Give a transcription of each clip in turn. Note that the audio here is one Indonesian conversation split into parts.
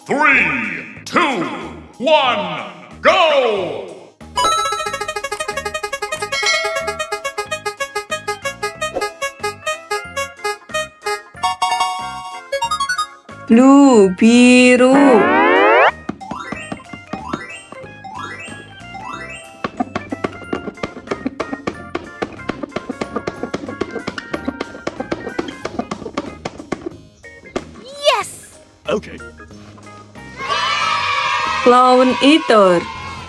3, 2, 1, go! Blue, biru. Yes! Okay. Clown eater.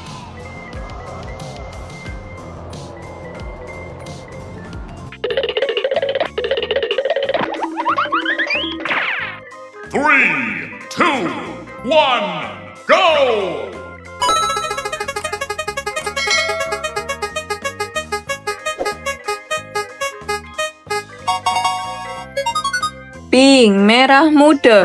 Three, two, one, go! Pink, merah muda.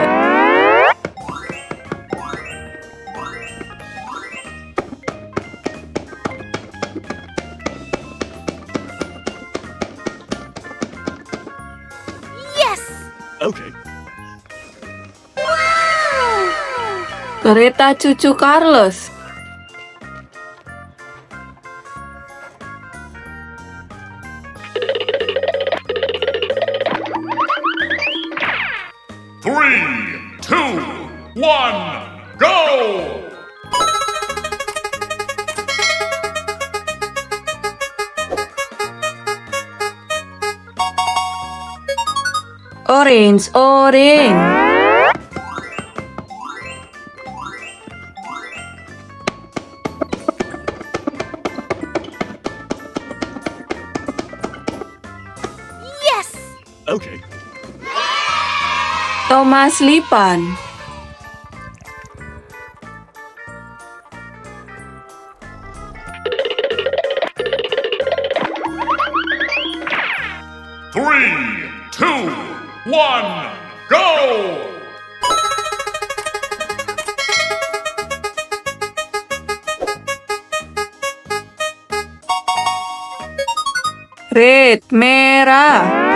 Yes! Okay. Kereta cucu Carlos. Three, two, one, go! Orange, orange. Yes! Okay. Thomas Lipan. Three, two, one, go! Red, merah.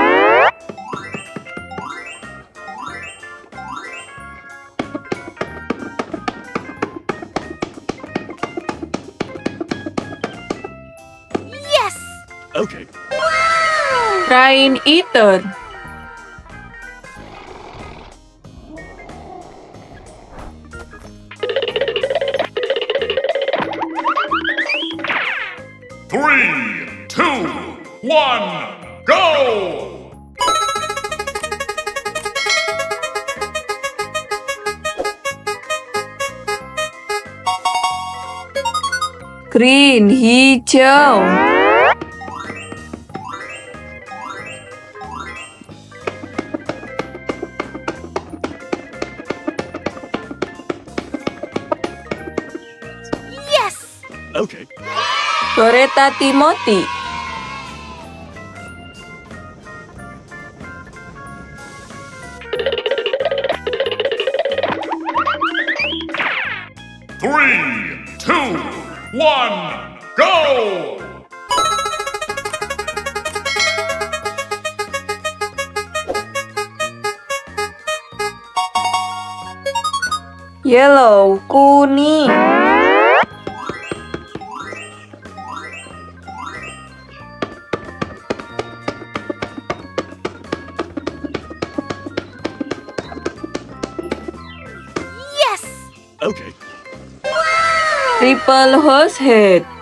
Yes! Okay. Rain eater. Three, two, one, go! Green, hijau. Yes! Okay. Kereta Timothy. Three, two, one, go! Yellow, kuning. Yes! Okay. Triple horse head.